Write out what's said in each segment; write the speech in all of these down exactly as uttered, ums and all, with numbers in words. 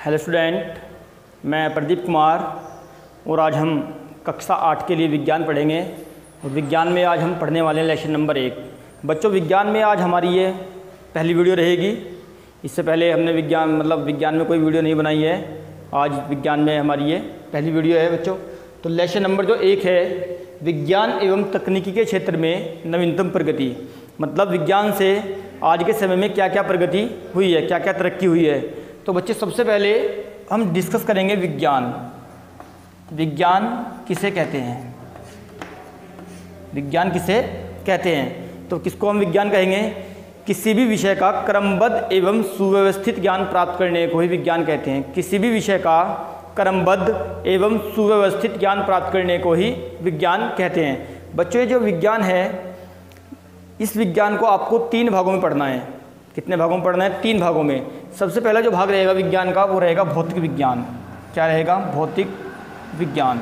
Hello student, मैं प्रदीप कुमार और आज हम कक्षा आठ के लिए विज्ञान पढ़ेंगे। और विज्ञान में आज हम पढ़ने वाले हैं लेसन नंबर एक। बच्चों, विज्ञान में आज हमारी ये पहली वीडियो रहेगी। इससे पहले हमने विज्ञान मतलब विज्ञान में कोई वीडियो नहीं बनाई है। आज विज्ञान में हमारी ये पहली वीडियो है बच्चों। तो लेसन नंबर जो एक है, विज्ञान एवं तकनीकी के क्षेत्र में नवीनतम प्रगति। मतलब विज्ञान से आज के समय में क्या क्या प्रगति हुई है, क्या क्या तरक्की हुई है। तो बच्चे, सबसे पहले हम डिस्कस करेंगे विज्ञान। विज्ञान किसे कहते हैं? विज्ञान किसे कहते हैं? तो किसको हम विज्ञान कहेंगे? किसी भी विषय का क्रमबद्ध एवं सुव्यवस्थित ज्ञान प्राप्त करने को ही विज्ञान कहते हैं। किसी भी विषय का क्रमबद्ध एवं सुव्यवस्थित ज्ञान प्राप्त करने को ही विज्ञान कहते हैं। बच्चों, ये जो विज्ञान है, इस विज्ञान को आपको तीन भागों में पढ़ना है। कितने भागों में पढ़ना है? तीन भागों में। सबसे पहला जो भाग रहेगा विज्ञान का, वो रहेगा भौतिक विज्ञान। क्या रहेगा? भौतिक विज्ञान।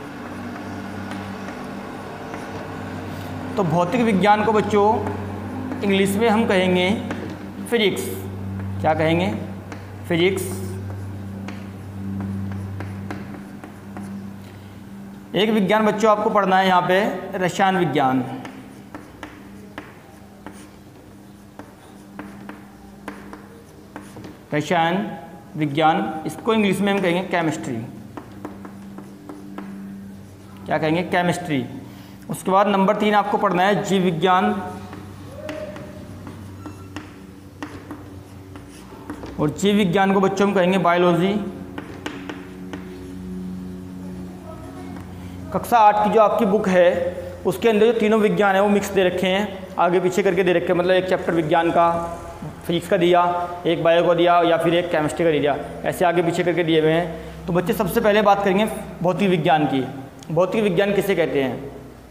तो भौतिक विज्ञान को बच्चों इंग्लिश में हम कहेंगे फिजिक्स। क्या कहेंगे? फिजिक्स। एक विज्ञान बच्चों आपको पढ़ना है यहाँ पे, रसायन विज्ञान। रसायन विज्ञान, इसको इंग्लिश में हम कहेंगे केमिस्ट्री। क्या कहेंगे? केमिस्ट्री। उसके बाद नंबर तीन आपको पढ़ना है जीव विज्ञान। और जीव विज्ञान को बच्चों हम कहेंगे बायोलॉजी। कक्षा आठ की जो आपकी बुक है, उसके अंदर जो तीनों विज्ञान है वो मिक्स दे रखे हैं, आगे पीछे करके दे रखे हैं। मतलब एक चैप्टर विज्ञान का, फिजिक्स का दिया, एक बायो का दिया, या फिर एक केमिस्ट्री का दिया, ऐसे आगे पीछे करके दिए हुए हैं। तो बच्चे, सबसे पहले बात करेंगे भौतिक विज्ञान की। भौतिक विज्ञान किसे कहते हैं?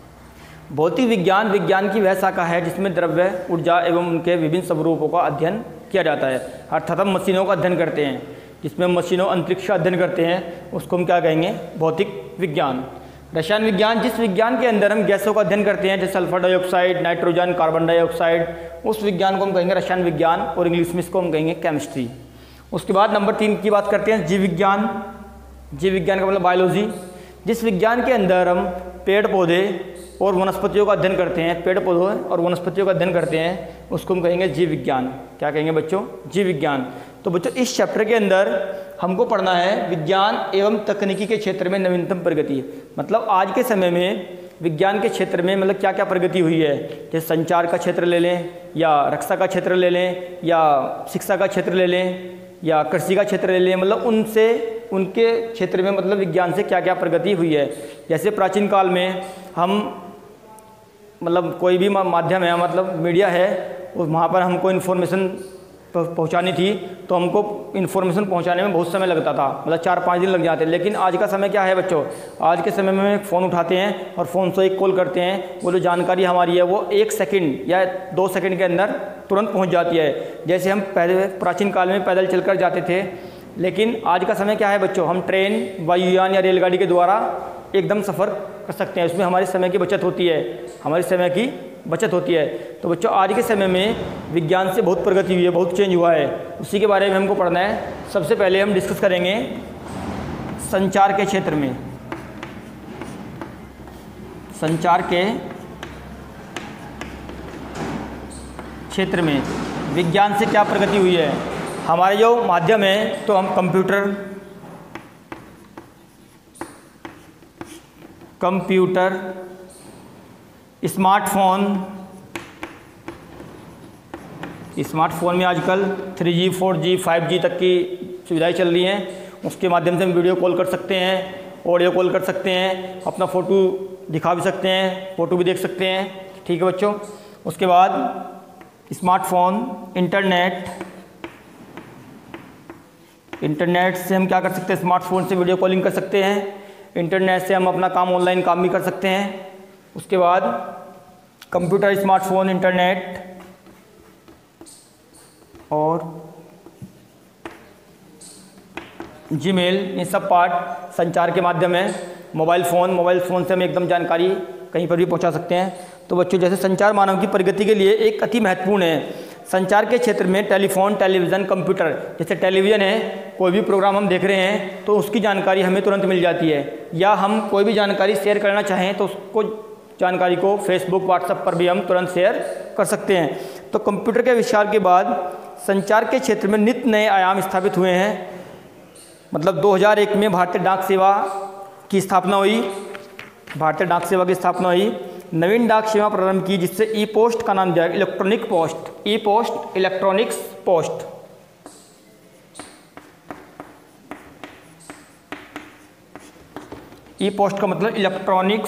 भौतिक विज्ञान विज्ञान की वह शाखा है जिसमें द्रव्य, ऊर्जा एवं उनके विभिन्न स्वरूपों का अध्ययन किया जाता है। अर्थात हम मशीनों का अध्ययन करते हैं। जिसमें मशीनों अंतरिक्ष का अध्ययन करते हैं, उसको हम क्या कहेंगे? भौतिक विज्ञान। रसायन विज्ञान, जिस विज्ञान के अंदर हम गैसों का अध्ययन करते हैं, जैसे sulphur dioxide, nitrogen, carbon dioxide, उस विज्ञान को हम कहेंगे रसायन विज्ञान, और इंग्लिश में इसको हम कहेंगे केमिस्ट्री। उसके बाद नंबर तीन की बात करते हैं जीव विज्ञान। जीव विज्ञान का मतलब बायोलॉजी। जिस विज्ञान के अंदर हम पेड़ पौधे और वनस्पतियों का अध्ययन करते हैं, पेड़ पौधों और वनस्पतियों का अध्ययन करते हैं, उसको हम कहेंगे जीव विज्ञान। क्या कहेंगे बच्चों? जीव विज्ञान। तो बच्चों, इस चैप्टर के अंदर हमको पढ़ना है विज्ञान एवं तकनीकी के क्षेत्र में नवीनतम प्रगति। मतलब आज के समय में विज्ञान के क्षेत्र में मतलब क्या क्या प्रगति हुई है। जैसे संचार का क्षेत्र ले लें, या रक्षा का क्षेत्र ले लें, या शिक्षा का क्षेत्र ले लें, या कृषि का क्षेत्र ले लें। मतलब उनसे उनके क्षेत्र में मतलब विज्ञान से क्या क्या प्रगति हुई है। जैसे प्राचीन काल में हम मतलब कोई भी माध्यम है, मतलब मीडिया है, वहाँ पर हमको इन्फॉर्मेशन पहुंचानी थी, तो हमको इन्फॉर्मेशन पहुंचाने में बहुत समय लगता था, मतलब चार पाँच दिन लग जाते। लेकिन आज का समय क्या है बच्चों? आज के समय में फ़ोन उठाते हैं और फ़ोन से एक कॉल करते हैं, वो जो जानकारी हमारी है वो एक सेकंड या दो सेकंड के अंदर तुरंत पहुंच जाती है। जैसे हम पहले प्राचीन काल में पैदल चलकर जाते थे, लेकिन आज का समय क्या है बच्चों? हम ट्रेन, वायुयान या रेलगाड़ी के द्वारा एकदम सफ़र कर सकते हैं। उसमें हमारे समय की बचत होती है, हमारे समय की बचत होती है। तो बच्चों, आज के समय में विज्ञान से बहुत प्रगति हुई है, बहुत चेंज हुआ है। उसी के बारे में हमको पढ़ना है। सबसे पहले हम डिस्कस करेंगे संचार के क्षेत्र में। संचार के क्षेत्र में विज्ञान से क्या प्रगति हुई है। हमारे जो माध्यम है, तो हम कंप्यूटर कंप्यूटर स्मार्टफोन, स्मार्टफोन में आजकल three G, four G, five G तक की सुविधाएं चल रही हैं। उसके माध्यम से हम वीडियो कॉल कर सकते हैं, ऑडियो कॉल कर सकते हैं, अपना फ़ोटो दिखा भी सकते हैं, फ़ोटो भी देख सकते हैं। ठीक है बच्चों। उसके बाद स्मार्टफोन, इंटरनेट। इंटरनेट से हम क्या कर सकते हैं? स्मार्टफोन से वीडियो कॉलिंग कर सकते हैं। इंटरनेट से हम अपना काम, ऑनलाइन काम भी कर सकते हैं। उसके बाद कंप्यूटर, स्मार्टफोन, इंटरनेट और जीमेल, ये सब पार्ट संचार के माध्यम है। मोबाइल फ़ोन, मोबाइल फ़ोन से हम एकदम जानकारी कहीं पर भी पहुंचा सकते हैं। तो बच्चों, जैसे संचार मानव की प्रगति के लिए एक अति महत्वपूर्ण है। संचार के क्षेत्र में टेलीफोन, टेलीविज़न, कंप्यूटर, जैसे टेलीविज़न है, कोई भी प्रोग्राम हम देख रहे हैं तो उसकी जानकारी हमें तुरंत मिल जाती है, या हम कोई भी जानकारी शेयर करना चाहें तो उसको जानकारी को फेसबुक, व्हाट्सएप पर भी हम तुरंत शेयर कर सकते हैं। तो कंप्यूटर के आविष्कार के बाद संचार के क्षेत्र में नित्य नए आयाम स्थापित हुए हैं। मतलब दो हज़ार एक में भारतीय डाक सेवा की स्थापना हुई, भारतीय डाक सेवा की स्थापना हुई, नवीन डाक सेवा प्रारंभ की जिससे ई पोस्ट का नाम दिया, electronic post, e post, electronics post. E post का मतलब इलेक्ट्रॉनिक्स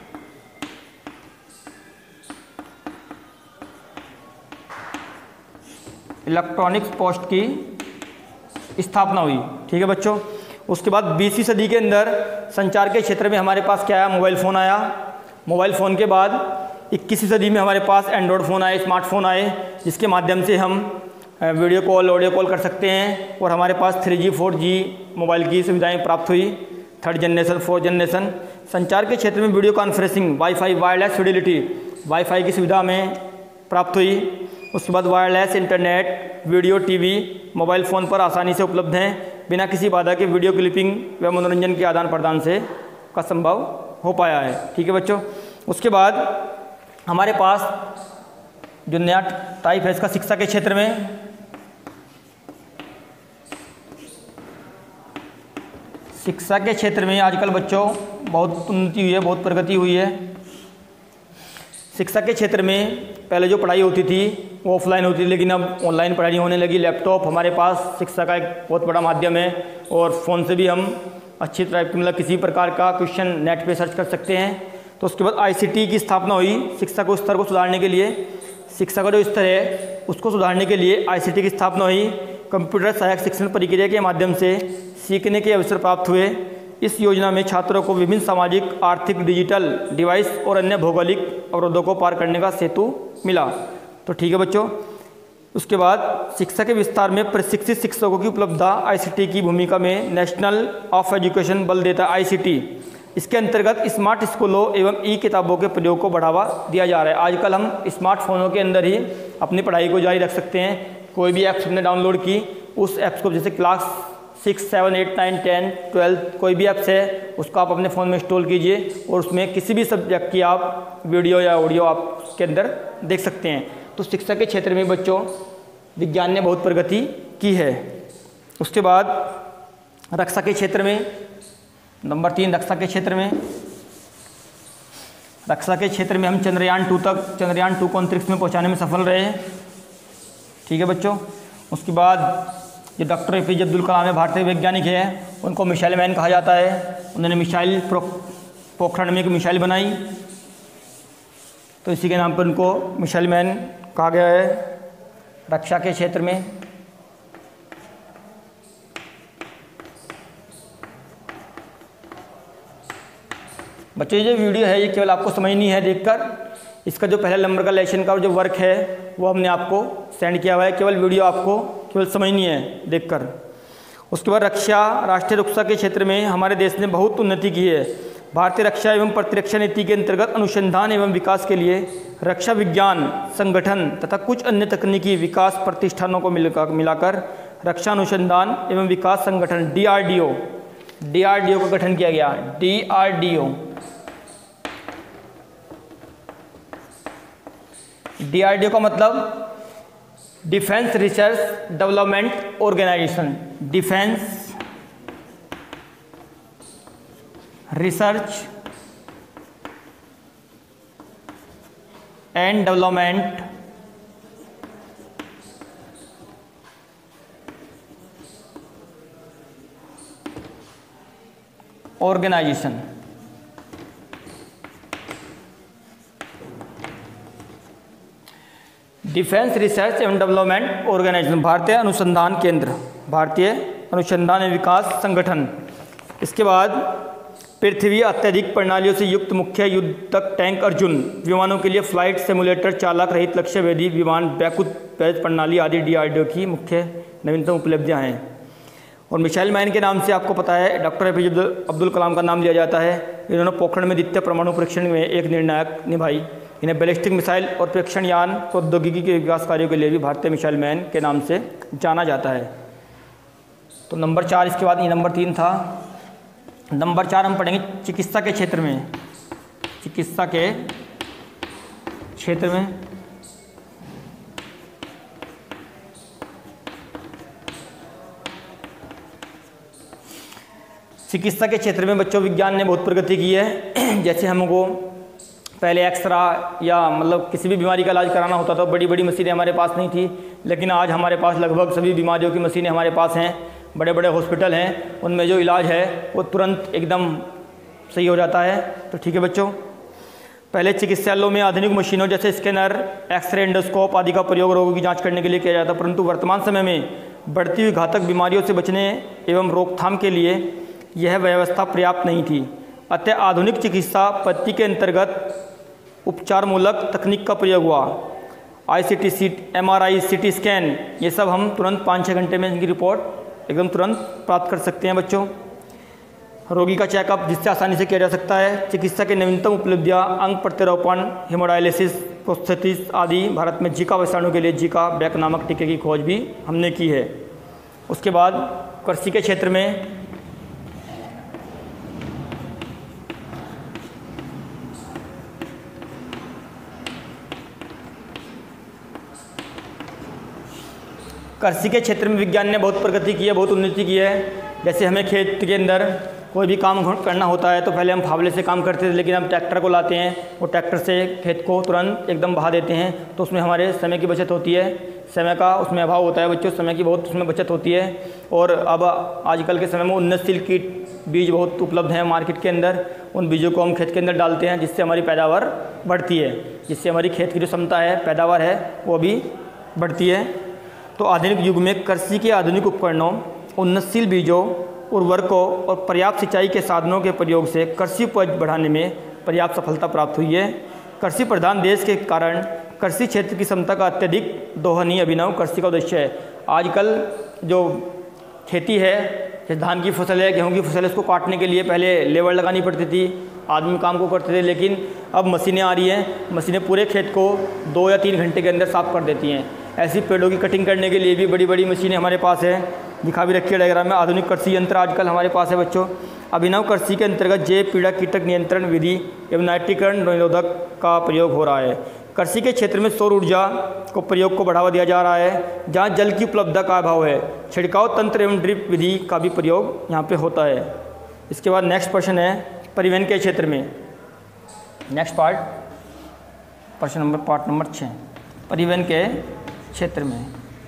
इलेक्ट्रॉनिक्स पोस्ट की स्थापना हुई। ठीक है बच्चों। उसके बाद बीसवीं सदी के अंदर संचार के क्षेत्र में हमारे पास क्या आया, मोबाइल फ़ोन आया। मोबाइल फ़ोन के बाद इक्कीसवीं सदी में हमारे पास एंड्रॉयड फ़ोन आए, स्मार्टफोन आए, जिसके माध्यम से हम वीडियो कॉल, ऑडियो कॉल कर सकते हैं, और हमारे पास three G four G mobile की सुविधाएं प्राप्त हुई, थर्ड जनरेशन, फोर्थ जनरेशन। संचार के क्षेत्र में video conferencing, wifi, wireless fidelity, wifi की सुविधा हमें प्राप्त हुई। उसके बाद wireless internet, video, TV mobile phone पर आसानी से उपलब्ध हैं, बिना किसी बाधा के वीडियो क्लिपिंग व मनोरंजन के आदान प्रदान से का संभव हो पाया है। ठीक है बच्चों। उसके बाद हमारे पास जो नया टाइप है इसका शिक्षा के क्षेत्र में, शिक्षा के क्षेत्र में आजकल बच्चों बहुत उन्नति हुई है, बहुत प्रगति हुई है। शिक्षा के क्षेत्र में पहले जो पढ़ाई होती थी वो ऑफलाइन होती थी, लेकिन अब ऑनलाइन पढ़ाई होने लगी। लैपटॉप हमारे पास शिक्षा का एक बहुत बड़ा माध्यम है, और फ़ोन से भी हम अच्छी तरह मतलब किसी प्रकार का क्वेश्चन नेट पे सर्च कर सकते हैं। तो उसके बाद आईसीटी की स्थापना हुई शिक्षा को स्तर को सुधारने के लिए। शिक्षा का जो स्तर है उसको सुधारने के लिए आईसीटी की स्थापना हुई। कंप्यूटर सहायक शिक्षण प्रक्रिया के माध्यम से सीखने के अवसर प्राप्त हुए। इस योजना में छात्रों को विभिन्न सामाजिक, आर्थिक, डिजिटल डिवाइस और अन्य भौगोलिक अवरोधों को पार करने का सेतु मिला। तो ठीक है बच्चों। उसके बाद शिक्षा के विस्तार में प्रशिक्षित शिक्षकों की उपलब्धता आईसीटी की भूमिका में नेशनल ऑफ एजुकेशन बल देता है आईसीटी। इसके अंतर्गत स्मार्ट स्कूलों एवं ई किताबों के प्रयोग को बढ़ावा दिया जा रहा है। आजकल हम स्मार्टफोनों के अंदर ही अपनी पढ़ाई को जारी रख सकते हैं। कोई भी ऐप्स हमने डाउनलोड की, उस ऐप्स को जैसे class six seven eight nine ten twelfth कोई भी ऐप्स है उसको आप अपने फ़ोन में इंस्टॉल कीजिए, और उसमें किसी भी सब्जेक्ट की आप वीडियो या ऑडियो आप उसके अंदर देख सकते हैं। तो शिक्षा के क्षेत्र में बच्चों विज्ञान ने बहुत प्रगति की है। उसके बाद रक्षा के क्षेत्र में नंबर तीन, रक्षा के क्षेत्र में रक्षा के क्षेत्र में हम चंद्रयान टू तक चंद्रयान टू को अंतरिक्ष में पहुंचाने में सफल रहे। ठीक है बच्चों। उसके बाद जो doctor A P J Abdul Kalam है, भारतीय वैज्ञानिक है, उनको मिसाइल मैन कहा जाता है। उन्होंने मिसाइल पोखरण में एक मिसाइल बनाई, तो इसी के नाम पर उनको मिसाइल मैन कहा गया है। रक्षा के क्षेत्र में बच्चों ये जो वीडियो है ये केवल आपको समझनी है देखकर। इसका जो पहले नंबर का लेसन का जो वर्क है वो हमने आपको सेंड किया हुआ है, केवल वीडियो आपको केवल समझनी है देखकर। उसके बाद रक्षा, राष्ट्रीय रक्षा के क्षेत्र में हमारे देश ने बहुत उन्नति की है। भारतीय रक्षा एवं प्रतिरक्षा नीति के अंतर्गत अनुसंधान एवं विकास के लिए रक्षा विज्ञान संगठन तथा कुछ अन्य तकनीकी विकास प्रतिष्ठानों को मिलाकर रक्षा अनुसंधान एवं विकास संगठन D R D O D R D O का गठन किया गया। D R D O D R D O का मतलब defence research development organisation. Defence research and development organisation. Defence research एवं डेवलपमेंट ऑर्गेनाइजेशन, भारतीय अनुसंधान केंद्र, भारतीय अनुसंधान एवं विकास संगठन। इसके बाद पृथ्वी अत्यधिक प्रणालियों से युक्त मुख्य युद्धक टैंक अर्जुन विमानों के लिए फ्लाइट सिमुलेटर, चालक रहित लक्ष्य भेदी विमान, बैकुत पेज प्रणाली आदि डीआरडीओ की मुख्य नवीनतम उपलब्धियां हैं। और मिसाइल मैन के नाम से आपको पता है doctor A P J Abdul Kalam का नाम लिया जाता है। इन्होंने पोखरण में द्वितीय परमाणु परीक्षण में एक निर्णायक निभाई इन्हें बैलिस्टिक मिसाइल और प्रेक्षण यान प्रौद्योगिकी के विकास कार्यों के लिए भी भारतीय मिसाइल मैन के नाम से जाना जाता है। तो नंबर चार, इसके बाद ये नंबर तीन था। नंबर चार हम पढ़ेंगे चिकित्सा के क्षेत्र में। चिकित्सा के क्षेत्र में चिकित्सा के क्षेत्र में बच्चों विज्ञान ने बहुत प्रगति की है। जैसे हमको पहले एक्सरा या मतलब किसी भी बीमारी का इलाज कराना होता था, बड़ी बड़ी मशीनें हमारे पास नहीं थी, लेकिन आज हमारे पास लगभग सभी बीमारियों की मशीनें हमारे पास हैं। बड़े बड़े हॉस्पिटल हैं, उनमें जो इलाज है वो तुरंत एकदम सही हो जाता है। तो ठीक है बच्चों, पहले चिकित्सालयों में आधुनिक मशीनों जैसे स्कैनर, एक्सरे, एंडोस्कोप आदि का प्रयोग रोगों की जाँच करने के लिए किया जाता, परंतु वर्तमान समय में बढ़ती हुई घातक बीमारियों से बचने एवं रोकथाम के लिए यह व्यवस्था पर्याप्त नहीं थी। अतः आधुनिक चिकित्सा पद्धति के अंतर्गत उपचारमूलक तकनीक का प्रयोग हुआ। I C T C, M R I, C T scan, ये सब हम तुरंत पाँच छः घंटे में इनकी रिपोर्ट एकदम तुरंत प्राप्त कर सकते हैं बच्चों। रोगी का चेकअप जिससे आसानी से किया जा सकता है। चिकित्सा के नवीनतम उपलब्धियाँ अंग प्रत्यारोपण, हेमोडायलिसिस, प्रोस्थेसिस आदि। भारत में जीका विषाणु के लिए जीका बैक नामक टीके की खोज भी हमने की है। उसके बाद कृषि के क्षेत्र में कृषि के क्षेत्र में विज्ञान ने बहुत प्रगति की है, बहुत उन्नति की है। जैसे हमें खेत के अंदर कोई भी काम करना होता है तो पहले हम फावले से काम करते थे, लेकिन हम ट्रैक्टर को लाते हैं, वो ट्रैक्टर से खेत को तुरंत एकदम बहा देते हैं, तो उसमें हमारे समय की बचत होती है। समय का उसमें अभाव होता है बच्चों, समय की बहुत उसमें बचत होती है। और अब आजकल के समय में उन्नतशील कीट बीज बहुत उपलब्ध हैं मार्केट के अंदर, उन बीजों को हम खेत के अंदर डालते हैं, जिससे हमारी पैदावार बढ़ती है, जिससे हमारी खेत की जो क्षमता है, पैदावार है, वो भी बढ़ती है। तो आधुनिक युग में कृषि के आधुनिक उपकरणों, उन्नतशील बीजों, उर्वरकों और पर्याप्त सिंचाई के साधनों के प्रयोग से कृषि उपज बढ़ाने में पर्याप्त सफलता प्राप्त हुई है। कृषि प्रधान देश के कारण कृषि क्षेत्र की क्षमता का अत्यधिक दोहनीय अभिनव कृषि का उद्देश्य है। आजकल जो खेती है, जैसे धान की फसल है, गेहूं की फसल है, उसको काटने के लिए पहले लेबर लगानी पड़ती थी, आदमी काम को करते थे, लेकिन अब मशीनें आ रही हैं। मशीनें पूरे खेत को दो या तीन घंटे के अंदर साफ कर देती हैं। ऐसी पेड़ों की कटिंग करने के लिए भी बड़ी बड़ी मशीनें हमारे पास है, दिखा भी रखी है डायग्राम में। आधुनिक कृषि यंत्र आजकल हमारे पास है बच्चों। अभिनव कृषि के अंतर्गत जैव पीड़ा कीटक नियंत्रण विधि एवं नाइट्रीकरण निरोधक का प्रयोग हो रहा है। कृषि के क्षेत्र में सौर ऊर्जा को प्रयोग को बढ़ावा दिया जा रहा है। जहाँ जल की उपलब्धता का अभाव है, छिड़काव तंत्र एवं ड्रिप विधि का भी प्रयोग यहाँ पे होता है। इसके बाद नेक्स्ट प्रश्न है परिवहन के क्षेत्र में। नेक्स्ट पार्ट, प्रश्न नंबर पार्ट नंबर छः, परिवहन के क्षेत्र में।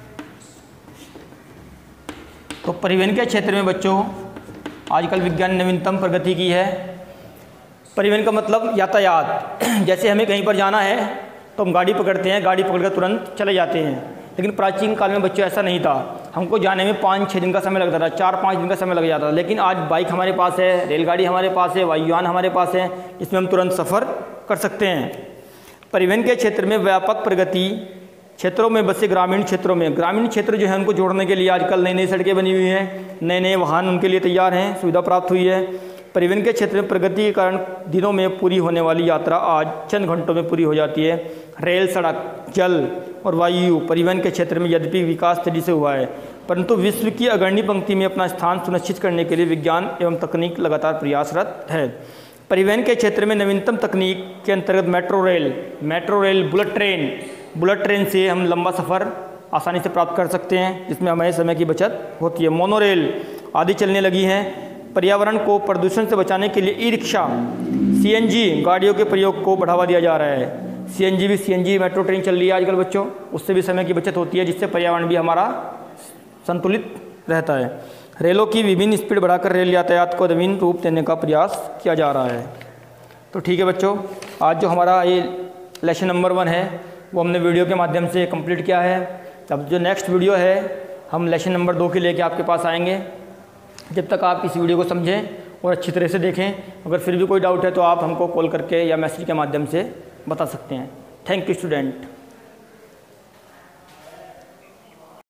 तो परिवहन के क्षेत्र में बच्चों आजकल विज्ञान ने नवीनतम प्रगति की है। परिवहन का मतलब यातायात। जैसे हमें कहीं पर जाना है तो हम गाड़ी पकड़ते हैं, गाड़ी पकड़कर तुरंत चले जाते हैं, लेकिन प्राचीन काल में बच्चों ऐसा नहीं था। हमको जाने में पाँच छः दिन का समय लगता था, चार पाँच दिन का समय लग जाता था। लेकिन आज बाइक हमारे पास है, रेलगाड़ी हमारे पास है, वायुयान हमारे पास है, इसमें हम तुरंत सफ़र कर सकते हैं। परिवहन के क्षेत्र में व्यापक प्रगति क्षेत्रों में बसे ग्रामीण क्षेत्रों में, ग्रामीण क्षेत्र जो है उनको जोड़ने के लिए आजकल नई नई सड़कें बनी हुई हैं, नए नए वाहन उनके लिए तैयार हैं, सुविधा प्राप्त हुई है। परिवहन के क्षेत्र में प्रगति के कारण दिनों में पूरी होने वाली यात्रा आज चंद घंटों में पूरी हो जाती है। रेल, सड़क, जल और वायु परिवहन के क्षेत्र में यद्यपि विकास तेजी से हुआ है, परंतु विश्व की अग्रणी पंक्ति में अपना स्थान सुनिश्चित करने के लिए विज्ञान एवं तकनीक लगातार प्रयासरत है। परिवहन के क्षेत्र में नवीनतम तकनीक के अंतर्गत metro rail, metro rail, bullet train, bullet train से हम लंबा सफ़र आसानी से प्राप्त कर सकते हैं, जिसमें हमारे समय की बचत होती है। मोनोरेल आदि चलने लगी हैं। पर्यावरण को प्रदूषण से बचाने के लिए ई रिक्शा, सी एन जी गाड़ियों के प्रयोग को बढ़ावा दिया जा रहा है। सी एन जी भी C N G metro train चल रही है आजकल बच्चों, उससे भी समय की बचत होती है, जिससे पर्यावरण भी हमारा संतुलित रहता है। रेलों की विभिन्न स्पीड बढ़ाकर रेल यातायात को नवीन रूप देने का प्रयास किया जा रहा है। तो ठीक है बच्चों, आज जो हमारा ये लेसन नंबर वन है वो हमने वीडियो के माध्यम से कंप्लीट किया है। अब जो नेक्स्ट वीडियो है हम लेसन नंबर दो के लेके आपके पास आएंगे। जब तक आप इस वीडियो को समझें और अच्छी तरह से देखें, अगर फिर भी कोई डाउट है तो आप हमको कॉल करके या मैसेज के माध्यम से बता सकते हैं। Thank you student.